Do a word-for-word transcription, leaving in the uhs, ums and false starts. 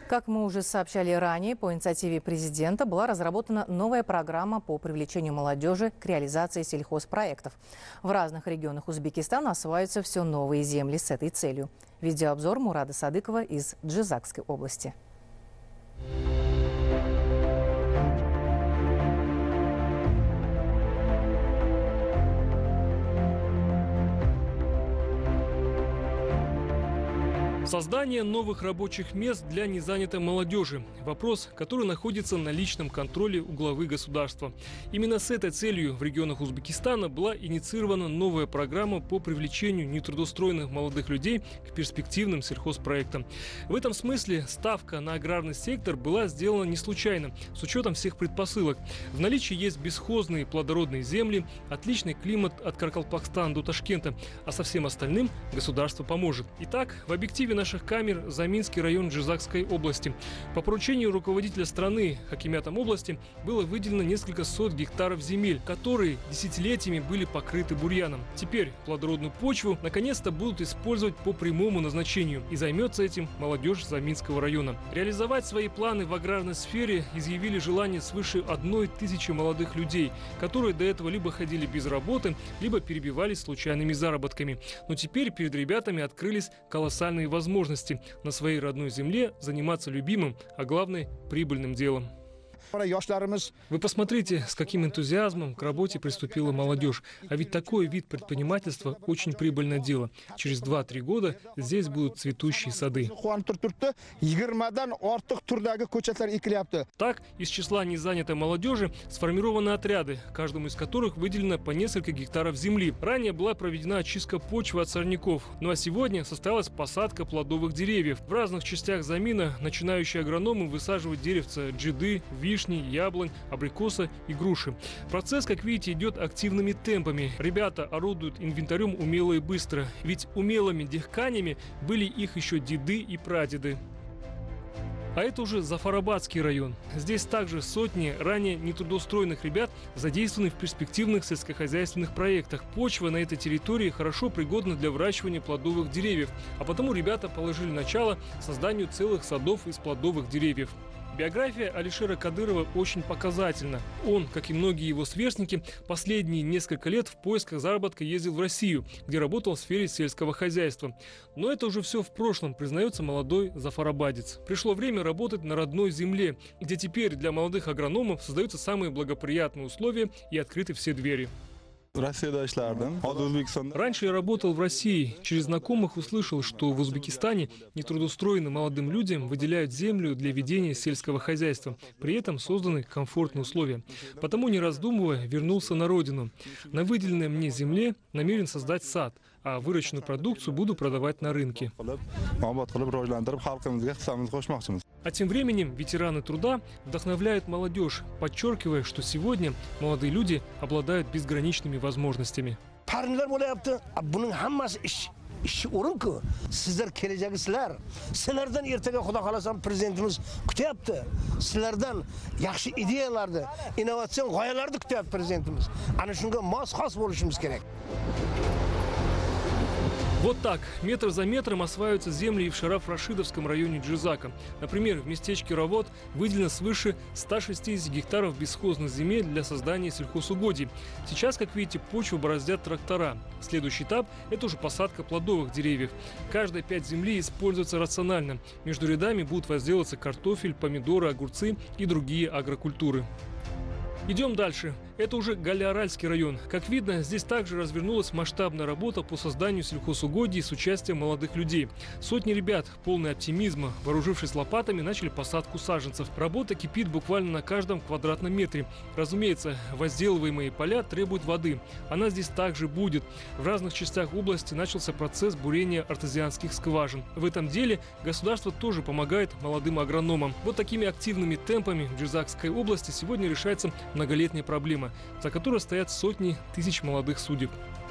Как мы уже сообщали ранее, по инициативе президента была разработана новая программа по привлечению молодежи к реализации сельхозпроектов. В разных регионах Узбекистана осваиваются все новые земли с этой целью. Видеообзор Мурада Садыкова из Джизакской области. Создание новых рабочих мест для незанятой молодежи – вопрос, который находится на личном контроле у главы государства. Именно с этой целью в регионах Узбекистана была инициирована новая программа по привлечению нетрудоустроенных молодых людей к перспективным сельхозпроектам. В этом смысле ставка на аграрный сектор была сделана не случайно, с учетом всех предпосылок. В наличии есть бесхозные плодородные земли, отличный климат от Каракалпакстана до Ташкента, а со всем остальным государство поможет. Итак, в объективе наших камер Заминский район Джизакской области. По поручению руководителя страны хакимятом области было выделено несколько сот гектаров земель, которые десятилетиями были покрыты бурьяном. Теперь плодородную почву наконец-то будут использовать по прямому назначению, и займется этим молодежь Заминского района. Реализовать свои планы в аграрной сфере изъявили желание свыше одной тысячи молодых людей, которые до этого либо ходили без работы, либо перебивались случайными заработками. Но теперь перед ребятами открылись колоссальные возможности. возможности на своей родной земле заниматься любимым, а главное – прибыльным делом. Вы посмотрите, с каким энтузиазмом к работе приступила молодежь. А ведь такой вид предпринимательства – очень прибыльное дело. Через два-три года здесь будут цветущие сады. Так, из числа незанятой молодежи сформированы отряды, каждому из которых выделено по несколько гектаров земли. Ранее была проведена очистка почвы от сорняков. Ну а сегодня состоялась посадка плодовых деревьев. В разных частях Замина начинающие агрономы высаживают деревца джиды, вишни, яблонь, абрикоса и груши. Процесс, как видите, идет активными темпами. Ребята орудуют инвентарем умело и быстро, ведь умелыми дихканями были их еще деды и прадеды. А это уже Зафарабадский район. Здесь также сотни ранее нетрудоустроенных ребят задействованы в перспективных сельскохозяйственных проектах. Почва на этой территории хорошо пригодна для выращивания плодовых деревьев, а потому ребята положили начало созданию целых садов из плодовых деревьев. Биография Алишера Кадырова очень показательна. Он, как и многие его сверстники, последние несколько лет в поисках заработка ездил в Россию, где работал в сфере сельского хозяйства. Но это уже все в прошлом, признается молодой зафарабадец. Пришло время работать на родной земле, где теперь для молодых агрономов создаются самые благоприятные условия и открыты все двери. Раньше я работал в России. Через знакомых услышал, что в Узбекистане нетрудоустроенным молодым людям выделяют землю для ведения сельского хозяйства. При этом созданы комфортные условия. Потому, не раздумывая, вернулся на родину. На выделенной мне земле намерен создать сад, а выращенную продукцию буду продавать на рынке. А тем временем ветераны труда вдохновляют молодежь, подчеркивая, что сегодня молодые люди обладают безграничными возможностями. İşçi orun ki sizler geleceksizler. Sizlerden ertege Xudo xolasan prezidentimiz kutyapti. Sizlerden yaxshi ideyalarni, innovatsion g'oyalarni kutyapti prezidentimiz. Ana shunga mos xos bo'lishimiz kerak. Вот так, метр за метром осваиваются земли и в Шараф-Рашидовском районе Джизака. Например, в местечке Равот выделено свыше ста шестидесяти гектаров бесхозных земель для создания сельхозугодий. Сейчас, как видите, почву бороздят трактора. Следующий этап – это уже посадка плодовых деревьев. Каждая пять земли используется рационально. Между рядами будут возделываться картофель, помидоры, огурцы и другие агрокультуры. Идем дальше. Это уже Галиаральский район. Как видно, здесь также развернулась масштабная работа по созданию сельхозугодий с участием молодых людей. Сотни ребят, полные оптимизма, вооружившись лопатами, начали посадку саженцев. Работа кипит буквально на каждом квадратном метре. Разумеется, возделываемые поля требуют воды. Она здесь также будет. В разных частях области начался процесс бурения артезианских скважин. В этом деле государство тоже помогает молодым агрономам. Вот такими активными темпами в Джизакской области сегодня решается многолетняя проблема, за которой стоят сотни тысяч молодых судеб.